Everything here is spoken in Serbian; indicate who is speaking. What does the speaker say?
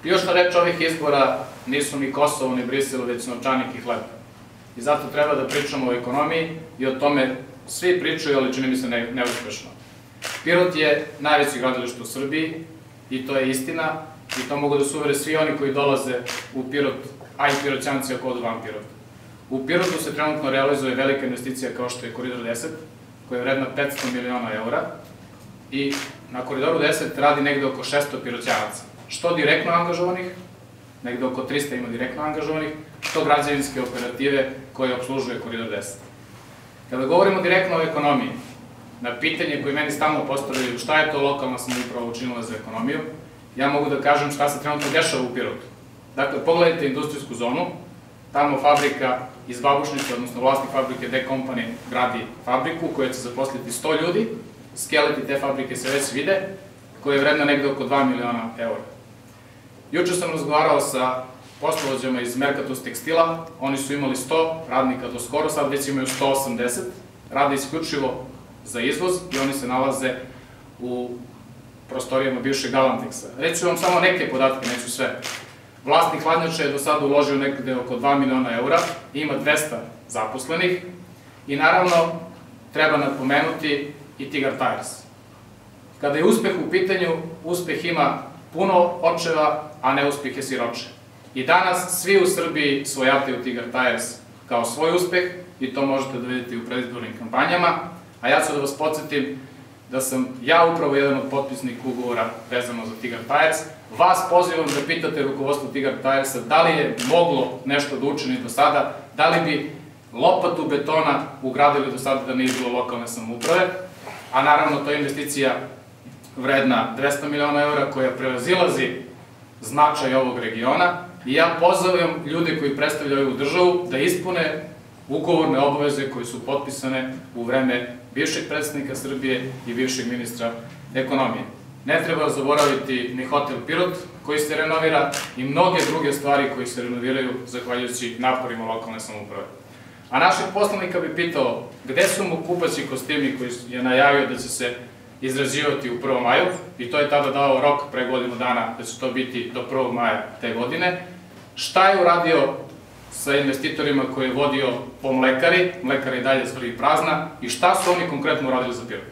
Speaker 1: Ključna reč ovih izbora nisu ni Kosovo, ni Brisel, već novčanik i hleb. I zato treba da pričamo o ekonomiji i o tome svi pričaju, ali čini mi se neuspešno. Pirot je najveće gradilište u Srbiji i to je istina i to mogu da se uvere svi oni koji dolaze u Pirot, a i Pirotćanci ako odu van Pirota. U Pirotu se trenutno realizuje velika investicija kao što je Koridor 10, koja je vredna 500 miliona eura i na Koridoru 10 radi negde oko 600 Pirotćanaca. Što direktno angažovanih, negde oko 300 ima direktno angažovanih, što građevinske operative koje obslužuje Koridor 10. Kada govorimo direktno o ekonomiji, na pitanje koje meni stalno postavljaju šta je to lokalna samouprava učinila za ekonomiju, ja mogu da kažem šta se trenutno dešava u Pirotu. Dakle, pogledajte industrijsku zonu, tamo fabrika iz Babušnice, odnosno vlasnik fabrike D-Company gradi fabriku koja će zaposliti 100 ljudi, skeleti te fabrike se već vide, koja je vredna negde oko 2 miliona eura. Juče sam razgovarao sa poslovođama iz Mercatus tekstila, oni su imali 100 radnika do skoro, sad već imaju 180, rade isključivo za izvoz i oni se nalaze u prostorijama bivšeg Galanteksa. Reći ću vam samo neke podatke, neću sve. Vlasnik hladnjača je do sada uložio nekde oko 2 miliona eura, ima 200 zaposlenih i naravno treba napomenuti i Tigar Tires. Kada je uspeh u pitanju, uspeh ima puno očeva, a neuspeh je siroče. I danas svi u Srbiji svojataju Tigar Tires kao svoj uspeh i to možete da vidite u predizbornim kampanjama, a ja ću da vas podsjetim da sam ja upravo jedan od potpisnika ugovora vezano za Tigar Tires. Vas pozivam da pitate rukovodstvo Tigar Tiresa da li je moglo nešto da učini do sada, da li bi lopatu betona ugradili do sada da nije bilo lokalne samouprave, a naravno to je investicija vredna 200 miliona eura koja prevazilazi značaj ovog regiona i ja pozivam ljude koji predstavljaju ovu državu da ispune ugovorne obaveze koje su potpisane u vreme bivšeg predsednika Srbije i bivšeg ministra ekonomije. Ne treba zaboraviti ni hotel Pirot koji se renovira i mnoge druge stvari koji se renoviraju zahvaljujući naporima lokalne samouprave. A našeg poslanika bi pitao gde su mu kupaći kostimi koji je najavio da će se izrađivati u 1. maju i to je tada dao rok pre godinu dana da će to biti do 1. maja te godine. Šta je uradio sa investitorima koje je vodio po mlekari, mlekara i dalje zvrli prazna i šta su oni konkretno uradili za Pirot?